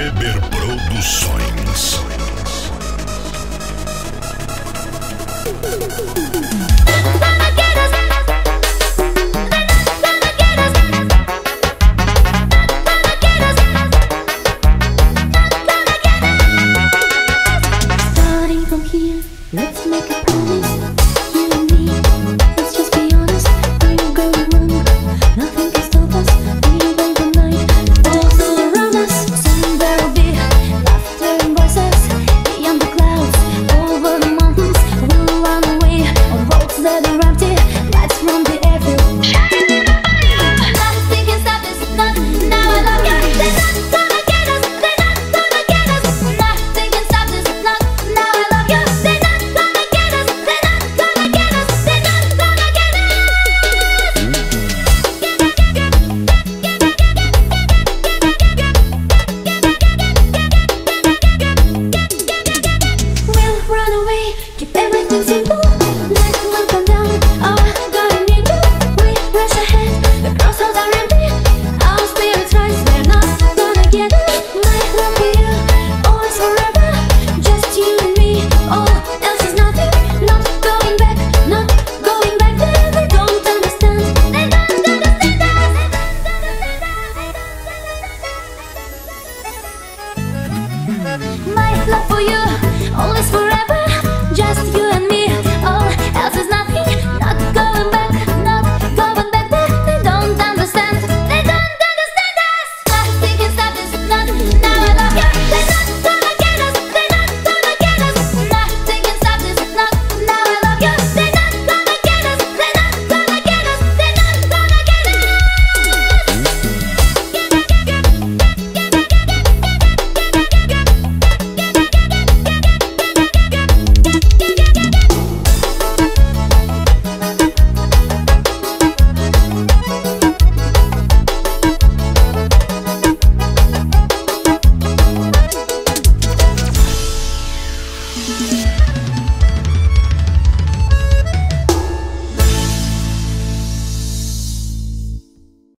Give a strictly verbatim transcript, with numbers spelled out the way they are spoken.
Weber Produções. Starting from here, let's make a promise. You and me, let's just be honest. We're going wrong, nothing can stop us. We wait the night, falls all around us. Soon there'll be laughter and voices beyond the clouds, over the mountains. We'll run away on roads that are empty. Let's run the airfield. Nothing can stop us. Not now. I love you. They're not gonna get us. They're not gonna get us. Nothing can stop us. Not now. I love you. They're not gonna get us. They're not gonna get us. They're not gonna get us. We'll run away. Keep everything simple. Night will come down. Oh, God, I need you. We rush ahead. The crossroads are empty. Our spirits rise. They're not gonna get us. My love for you, always forever. Just you and me. All else is nothing. Not going back. Not going back there. They don't understand. They don't understand us. My love for you, always forever. Just you and me. All else is nothing. Not going back. Not going back there. They don't understand. They don't understand us. Nothing can stop us. Not now. I love you. They're not gonna get us. They're not gonna get us. Nothing can stop us. Not now. I love you. They're not gonna get us. They're not gonna get us. They're not gonna get us. Yeah.